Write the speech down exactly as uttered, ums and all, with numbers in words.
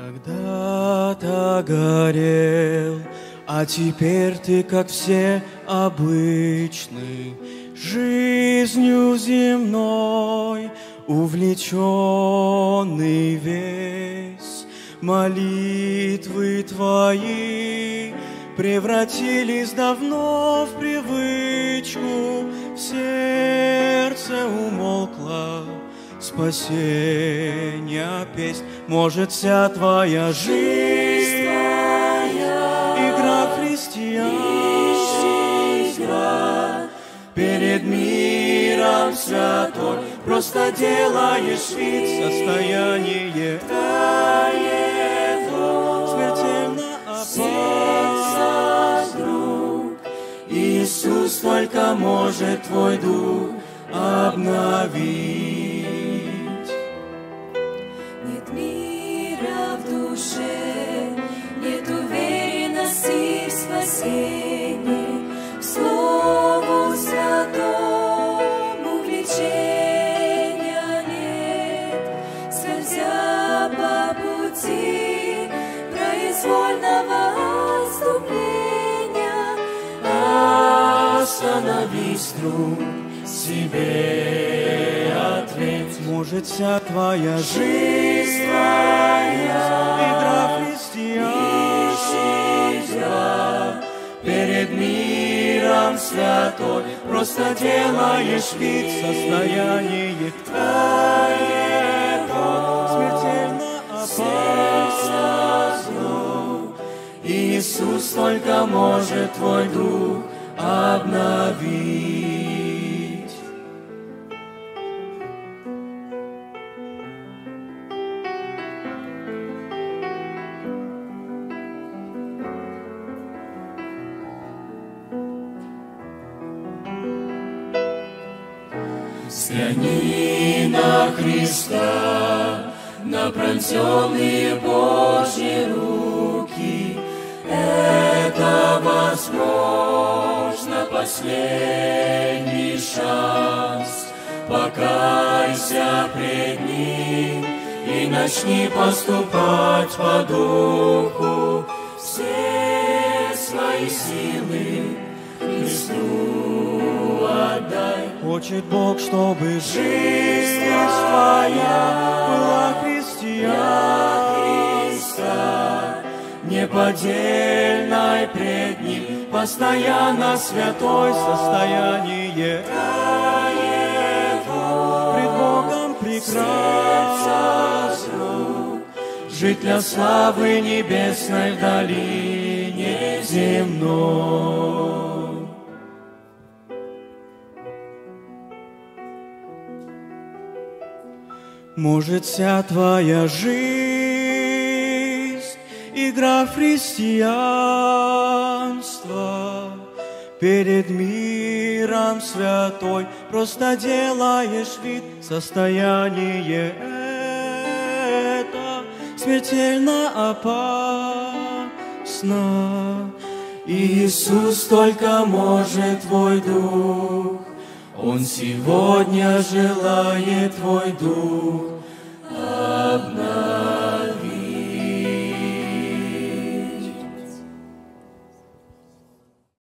Когда-то горел, а теперь ты, как все, обычный, жизнью земной, увлеченный весь. Молитвы твои превратились давно в привычку, в сердце умолкла спасения песнь. Может, вся твоя жизнь игра христианства, перед миром святой просто делаешь вид, состояние твоего смертельно опасно, друг. Иисус только может твой дух обновить. Нет мира в душе, нет уверенности в спасении, в Слову Святому влечения нет, скользя по пути произвольного отступления. Остановись, друг, себе ответь. Может, вся твоя жизнь игра христианства, перед миром святой просто делаешь вид, состояние твоего смертельно опасно. Иисус только может твой дух обновить. Взгляни на Христа, на пронзенные Божьи руки. Это, возможно, последний шанс. Покайся пред Ним и начни поступать по духу. Все свои силы Христу отдай. Хочет Бог, чтобы жизнь твоя была христианства, неподдельной пред Ним, постоянно святой состояние Твоего. Пред Богом прекрасно жить для славы небесной в долине земной. Может, вся твоя жизнь игра в христианство, перед миром святой просто делаешь вид, состояние это смертельно опасно. Иисус только может твой дух, Он сегодня желает твой дух обновить.